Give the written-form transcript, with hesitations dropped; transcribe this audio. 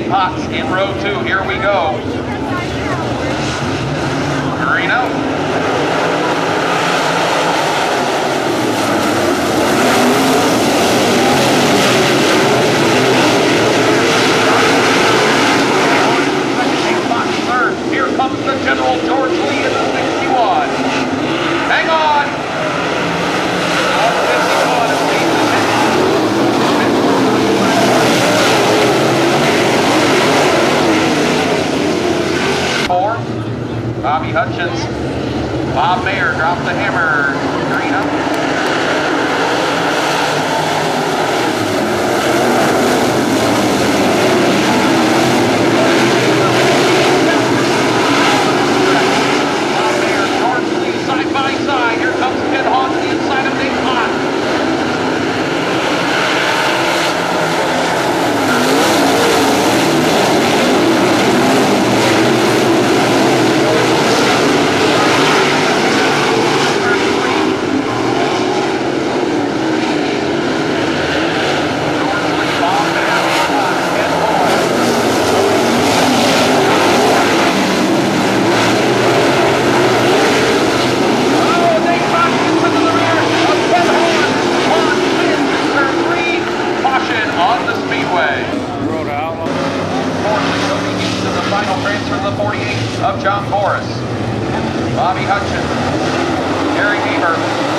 Dave Potts in row 2. Here we go. Green out. Here comes the General George Lee in the 61. Hang on. 51 is lead the 4. Bobby Hutchins. Bob Mayer dropped the hammer. Green up. Here comes Ted Hahn to the inside of Dave Potts. Transfer to the 48 of John Forrest. Bobby Hutchins, Gary Beaver,